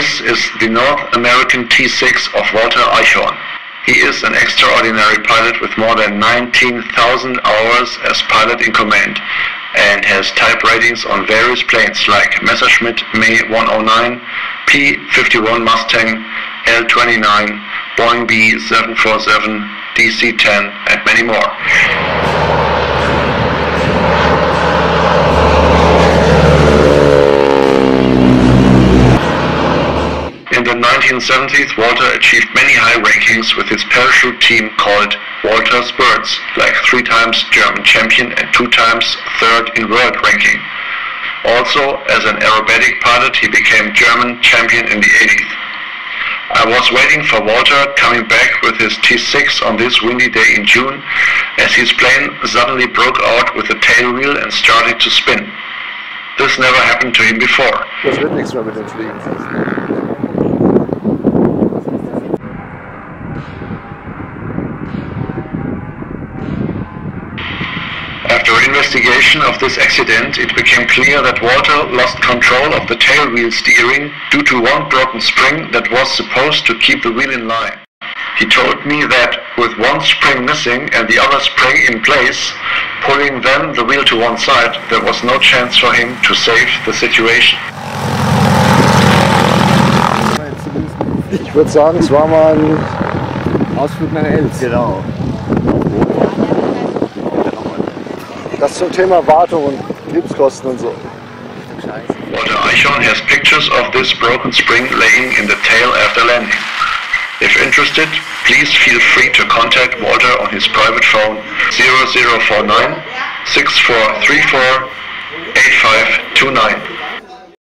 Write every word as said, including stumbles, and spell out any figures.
This is the North American T six of Walter Eichhorn. He is an extraordinary pilot with more than nineteen thousand hours as pilot in command and has type ratings on various planes like Messerschmitt M E one oh nine, P fifty-one Mustang, L twenty-nine, Boeing B seven forty-seven, D C ten and many more. In the nineteen seventies, Walter achieved many high rankings with his parachute team called Walter's Birds, like three times German champion and two times third in world ranking. Also, as an aerobatic pilot, he became German champion in the eighties. I was waiting for Walter coming back with his T six on this windy day in June, as his plane suddenly broke out with the tailwheel and started to spin. This never happened to him before. Das wird nichts mehr mit dem Fliegen. After investigation of this accident, it became clear that Walter lost control of the tailwheel steering due to one broken spring that was supposed to keep the wheel in line. He told me that with one spring missing and the other spring in place, pulling then the wheel to one side, there was no chance for him to save the situation. Ich würde sagen, es war mal ein Ausflug nach Els. Genau. Das zum Thema Wartung und Betriebskosten und so. Walter Eichhorn has pictures of this broken spring laying in the tail after landing. If interested, please feel free to contact Walter on his private phone zero zero four nine, six four three four, eight five two nine.